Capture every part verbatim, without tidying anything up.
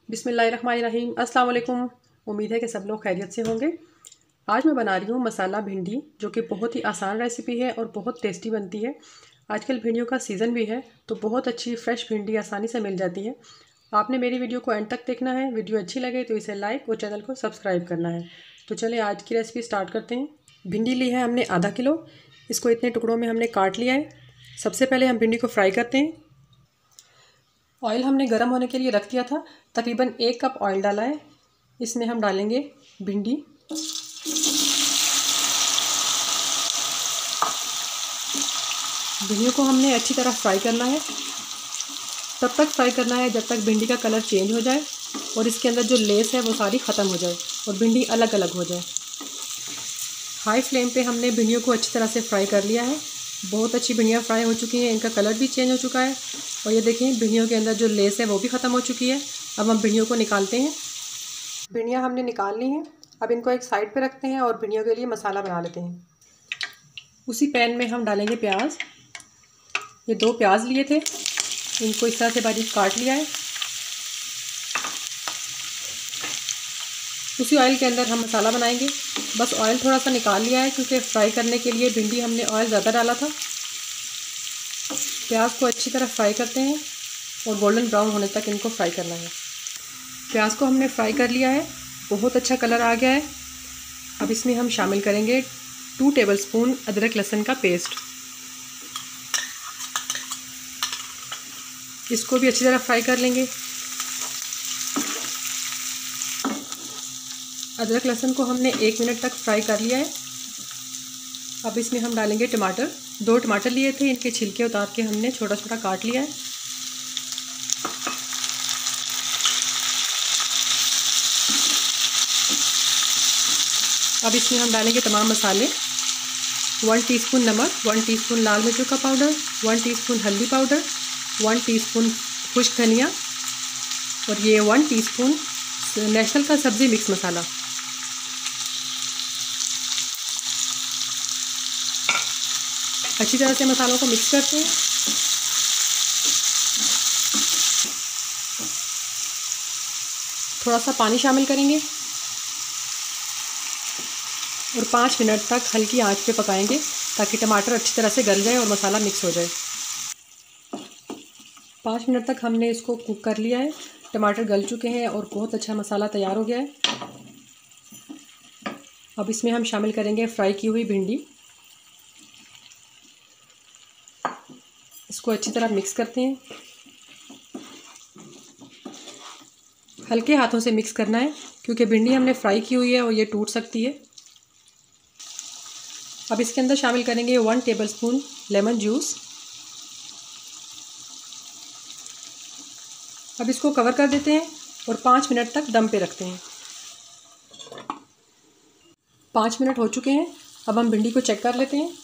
बिस्मिल्लाहिर्रहमानिर्रहीम। अस्सलाम वालेकुम। उम्मीद है कि सब लोग खैरियत से होंगे। आज मैं बना रही हूँ मसाला भिंडी, जो कि बहुत ही आसान रेसिपी है और बहुत टेस्टी बनती है। आजकल भिंडियों का सीज़न भी है, तो बहुत अच्छी फ्रेश भिंडी आसानी से मिल जाती है। आपने मेरी वीडियो को एंड तक देखना है। वीडियो अच्छी लगे तो इसे लाइक और चैनल को सब्सक्राइब करना है। तो चलिए आज की रेसिपी स्टार्ट करते हैं। भिंडी ली है हमने आधा किलो। इसको इतने टुकड़ों में हमने काट लिया है। सबसे पहले हम भिंडी को फ्राई करते हैं। ऑयल हमने गर्म होने के लिए रख दिया था। तकरीबन एक कप ऑयल डाला है। इसमें हम डालेंगे भिंडी। भिंडियों को हमने अच्छी तरह फ्राई करना है। तब तक फ्राई करना है जब तक भिंडी का कलर चेंज हो जाए और इसके अंदर जो लेस है वो सारी ख़त्म हो जाए और भिंडी अलग अलग हो जाए। हाई फ्लेम पे हमने भिंडियों को अच्छी तरह से फ्राई कर लिया है। बहुत अच्छी भिंडियाँ फ्राई हो चुकी हैं, इनका कलर भी चेंज हो चुका है और ये देखें भिंडियों के अंदर जो लेस है वो भी ख़त्म हो चुकी है। अब हम भिंडियों को निकालते हैं। भिंडियाँ हमने निकाल ली हैं। अब इनको एक साइड पे रखते हैं और भिंडियों के लिए मसाला बना लेते हैं। उसी पैन में हम डालेंगे प्याज। ये दो प्याज लिए थे, इनको इस तरह से बारीक काट लिया है। उसी ऑयल के अंदर हम मसाला बनाएंगे। बस ऑयल थोड़ा सा निकाल लिया है क्योंकि फ्राई करने के लिए भिंडी हमने ऑयल ज़्यादा डाला था। प्याज को अच्छी तरह फ्राई करते हैं और गोल्डन ब्राउन होने तक इनको फ्राई करना है। प्याज को हमने फ्राई कर लिया है, बहुत अच्छा कलर आ गया है। अब इसमें हम शामिल करेंगे टू टेबलस्पून अदरक लहसुन का पेस्ट। इसको भी अच्छी तरह फ्राई कर लेंगे। अदरक लहसुन को हमने एक मिनट तक फ्राई कर लिया है। अब इसमें हम डालेंगे टमाटर। दो टमाटर लिए थे, इनके छिलके उतार के हमने छोटा छोटा काट लिया है। अब इसमें हम डालेंगे तमाम मसाले। वन टीस्पून नमक, वन टीस्पून लाल मिर्चों का पाउडर, वन टीस्पून हल्दी पाउडर, वन टीस्पून खुश्क धनिया और ये वन टीस्पून नेशनल का सब्ज़ी मिक्स मसाला। अच्छी तरह से मसालों को मिक्स करते हैं। थोड़ा सा पानी शामिल करेंगे और पाँच मिनट तक हल्की आंच पे पकाएंगे ताकि टमाटर अच्छी तरह से गल जाए और मसाला मिक्स हो जाए। पाँच मिनट तक हमने इसको कुक कर लिया है। टमाटर गल चुके हैं और बहुत अच्छा मसाला तैयार हो गया है। अब इसमें हम शामिल करेंगे फ्राई की हुई भिंडी। इसको अच्छी तरह मिक्स करते हैं। हल्के हाथों से मिक्स करना है क्योंकि भिंडी हमने फ्राई की हुई है और ये टूट सकती है। अब इसके अंदर शामिल करेंगे वन टेबलस्पून लेमन जूस। अब इसको कवर कर देते हैं और पाँच मिनट तक दम पे रखते हैं। पाँच मिनट हो चुके हैं। अब हम भिंडी को चेक कर लेते हैं।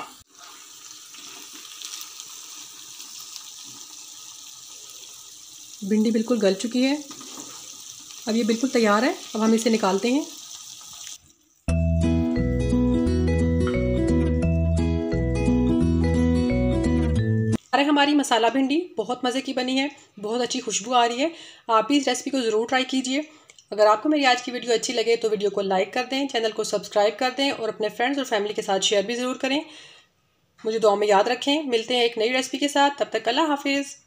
भिंडी बिल्कुल गल चुकी है। अब ये बिल्कुल तैयार है। अब हम इसे निकालते हैं। अरे हमारी मसाला भिंडी बहुत मज़े की बनी है, बहुत अच्छी खुशबू आ रही है। आप भी इस रेसिपी को ज़रूर ट्राई कीजिए। अगर आपको मेरी आज की वीडियो अच्छी लगे तो वीडियो को लाइक कर दें, चैनल को सब्सक्राइब कर दें और अपने फ्रेंड्स और फैमिली के साथ शेयर भी ज़रूर करें। मुझे दुआ में याद रखें। मिलते हैं एक नई रेसिपी के साथ। तब तक अल्लाह हाफिज़।